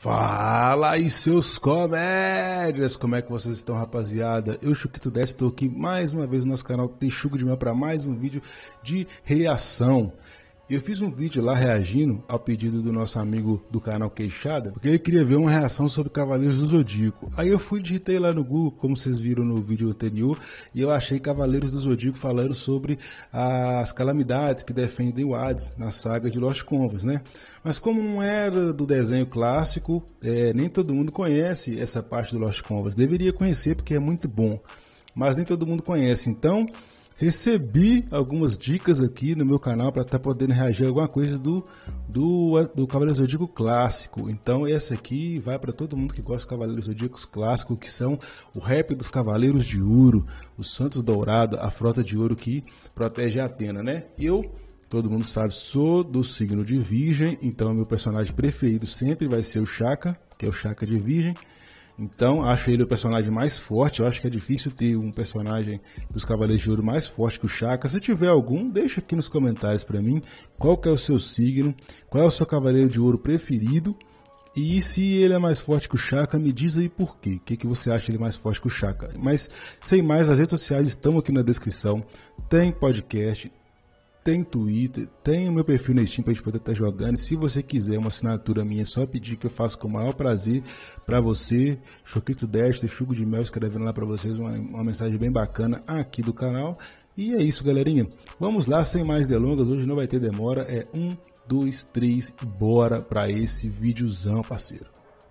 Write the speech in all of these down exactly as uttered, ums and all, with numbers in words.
Fala aí, seus comédias! Como é que vocês estão, rapaziada? Eu, Chuquito dez, estou aqui mais uma vez no nosso canal Texugo de Mel para mais um vídeo de reação. Eu fiz um vídeo lá reagindo ao pedido do nosso amigo do canal Queixada, porque ele queria ver uma reação sobre Cavaleiros do Zodíaco. Aí eu fui digitei lá no Google, como vocês viram no vídeo anterior, e eu achei Cavaleiros do Zodíaco falando sobre as calamidades que defendem o Hades na saga de Lost Canvas, né? Mas como não era do desenho clássico, é, nem todo mundo conhece essa parte do Lost Canvas. Deveria conhecer porque é muito bom, mas nem todo mundo conhece. Então recebi algumas dicas aqui no meu canal para estar tá podendo reagir a alguma coisa do, do, do Cavaleiros do Zodíaco clássico. Então essa aqui vai para todo mundo que gosta dos Cavaleiros Zodíacos clássicos, que são o rap dos Cavaleiros de Ouro, os Santos Dourados, a frota de ouro que protege a Atena, né? Eu, todo mundo sabe, sou do signo de Virgem, então meu personagem preferido sempre vai ser o Shaka, que é o Shaka de Virgem. Então, acho ele o personagem mais forte. Eu acho que é difícil ter um personagem dos Cavaleiros de Ouro mais forte que o Shaka. Se tiver algum, deixa aqui nos comentários para mim qual que é o seu signo, qual é o seu Cavaleiro de Ouro preferido. E se ele é mais forte que o Shaka, me diz aí por quê. O que, que você acha ele mais forte que o Shaka? Mas, sem mais, as redes sociais estão aqui na descrição. Tem podcast, tem Twitter, tem o meu perfil na Steam para a gente poder estar jogando. Se você quiser uma assinatura minha, é só pedir que eu faço com o maior prazer para você. Chuquito dez, Texugo de Mel, escrevendo lá para vocês uma, uma mensagem bem bacana aqui do canal. E é isso, galerinha. Vamos lá, sem mais delongas, hoje não vai ter demora. É um, dois, três e bora para esse videozão, parceiro.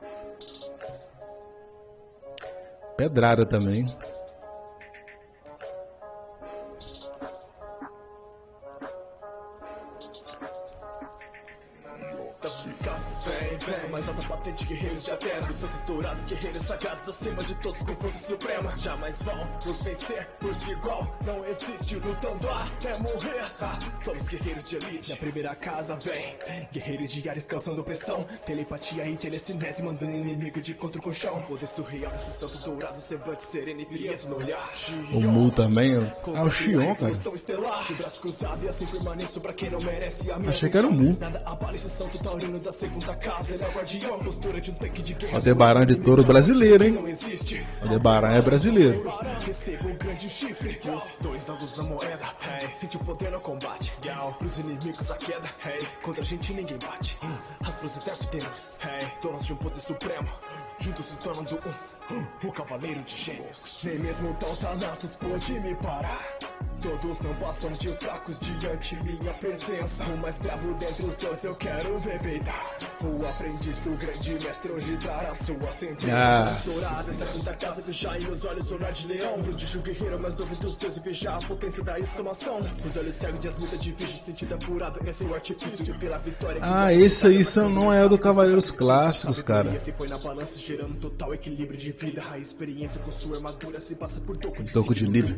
Pedrada também. Mais alta patente, guerreiros de Atena, os santos dourados, guerreiros sagrados, acima de todos com força suprema. Jamais vão nos vencer por si igual, não existe lutando até morrer. Ah, somos guerreiros de elite, na primeira casa vem guerreiros de Ares causando pressão, telepatia e telecinese, mandando inimigo de contra o colchão. Poder surreal desse santo dourado, semblante sereno e frieza no olhar. O Mu também, ah, o Xion, cara. De braço cruzado e assim permanente pra quem não merece a minha achei que era o Mu. Nada abala esse santo taurino da segunda casa, ele é o guardião, postura de um tanque de guerra. Aldebaran de touro brasileiro, hein? Aldebaran é brasileiro. Receba um grande chifre, os dois lados da moeda. Sente o poder no combate, pros inimigos a queda. Contra a gente ninguém bate. Raspas e terpidentes, donos de um poder supremo, juntos se tornando um, o cavaleiro de gênios. Nem mesmo o tal Thanatos pôde me parar. Todos não passam de fracos diante minha presença. O mais bravo dentre os dois eu quero ver peidar. O aprendiz do grande mestre hoje dará sua sentença. Ah. Dourada, essa quinta casa que já em meus olhos olhar de leão. Prodígio guerreiro, mas novo dos deuses e veja a potência da exclamação. Os olhos cegos de asmita de virgem, sentido apurado. Esse é o artifício pela vitória. Ah, esse aí são, não é o do Cavaleiros Clássicos, cara. Se põe na balança, gerando total equilíbrio de vida. A experiência com sua armadura se passa por toco de Doco de livro.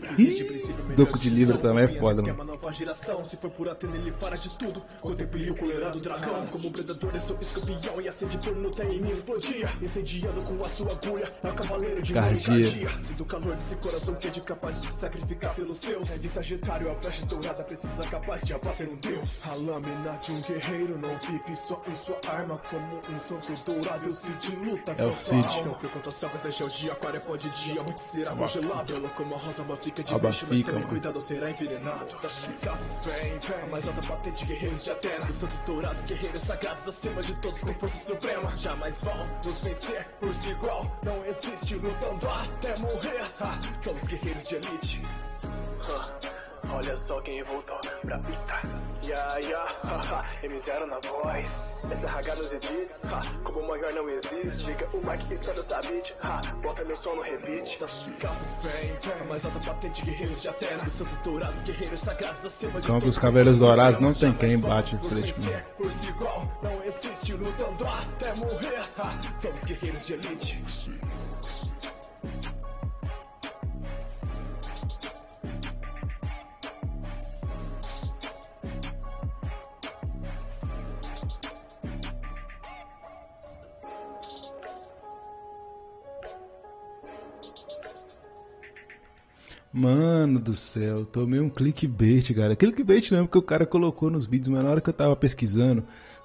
Doco de livro também é foda, mano. Uma nova geração, se for por Atena ele para de tudo. Contemplei o colorado dragão, como um predador eu sou escorpião. E acende por luta em mim explodia, incendiando com a sua agulha. É o cavaleiro de cardia. Sinto o calor desse coração que é de capaz de se sacrificar pelos seus. É de Sagitário, a flecha dourada precisa capaz de abater um deus. A lâmina de um guerreiro não vive só em sua arma. Como um santo dourado, o Cid luta é o Cid. Não foi contra a selva, deixa o dia, aquário pode diamante será congelado. Ela como a rosa, uma fica de Aba bicho, fica, mas também mano. cuidado será envenenado. Das casas vem, vem, mais alta patente, guerreiros de Atena, os santos dourados, guerreiros sagrados, acima de todos com força suprema. Jamais vão nos vencer por si igual, não existe lutando até morrer. Ah, somos guerreiros de elite. Ah. Olha só quem voltou pra pista. Ya, ya, haha, M zero na voz. Essa raga nos edits, ha, como o maior não existe. Liga o mic que está nessa beat, ha, bota meu som no repeat. Das casas vem, vem, mais alta patente, guerreiros de Atena, os santos dourados, guerreiros sagrados, acima de Contra os Cavaleiros Dourados não tem quem bate de frente comigo. Por si igual, não existe lutando até morrer. Ha, somos guerreiros de elite. Mano do céu, tomei um clickbait, cara. Clickbait não, porque o cara colocou nos vídeos, mas na hora que eu tava pesquisando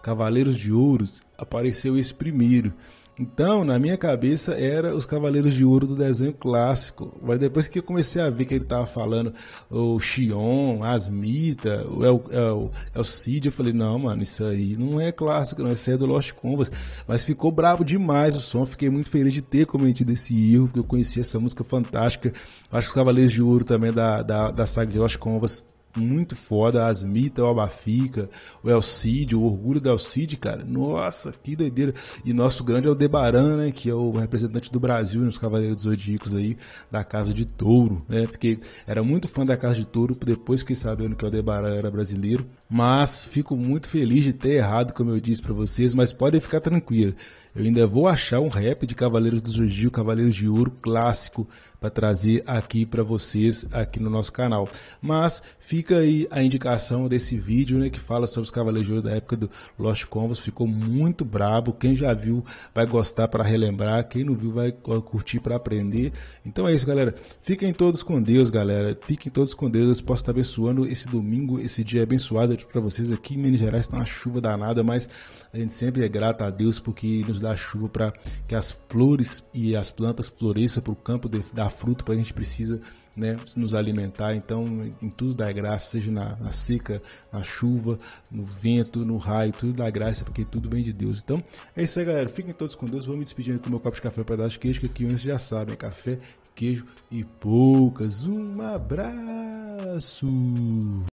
Cavaleiros de Ouros, apareceu esse primeiro. Então, na minha cabeça, era os Cavaleiros de Ouro do desenho clássico. Mas depois que eu comecei a ver que ele tava falando o Xion, Asmita, o El, El, El Cid, eu falei, não, mano, isso aí não é clássico, não, isso aí é do Lost Canvas. Mas ficou brabo demais o som, fiquei muito feliz de ter cometido esse erro, porque eu conheci essa música fantástica. Acho que os Cavaleiros de Ouro também da, da, da saga de Lost Canvas, muito foda, a Asmita, o Abafica, o El Cid, o orgulho do El Cid, cara, nossa, que doideira. E nosso grande Aldebaran, né, que é o representante do Brasil nos Cavaleiros Zodíacos aí, da Casa de Touro, né, fiquei, era muito fã da Casa de Touro, depois fiquei sabendo que o Aldebaran era brasileiro, mas fico muito feliz de ter errado, como eu disse pra vocês, mas podem ficar tranquilos, eu ainda vou achar um rap de Cavaleiros do Zodíaco, Cavaleiros de Ouro, clássico, para trazer aqui para vocês, aqui no nosso canal. Mas fica aí a indicação desse vídeo, né, que fala sobre os Cavaleiros de Ouro da época do Lost Canvas, ficou muito brabo, quem já viu vai gostar para relembrar, quem não viu vai curtir para aprender. Então é isso, galera, fiquem todos com Deus, galera, fiquem todos com Deus, Deus possa estar abençoando esse domingo, esse dia abençoado para vocês. Aqui em Minas Gerais está uma chuva danada, mas a gente sempre é grato a Deus porque nos dá chuva para que as flores e as plantas floresçam, para o campo de, dar fruto, para a gente precisa, né, nos alimentar. Então em tudo dá graça, seja na, na seca, na chuva, no vento, no raio, tudo dá graça, porque tudo vem de Deus. Então é isso aí, galera, fiquem todos com Deus. Vou me despedindo com meu copo de café para dar de queijo, que aqui vocês já sabem, café, queijo e poucas. Um abraço.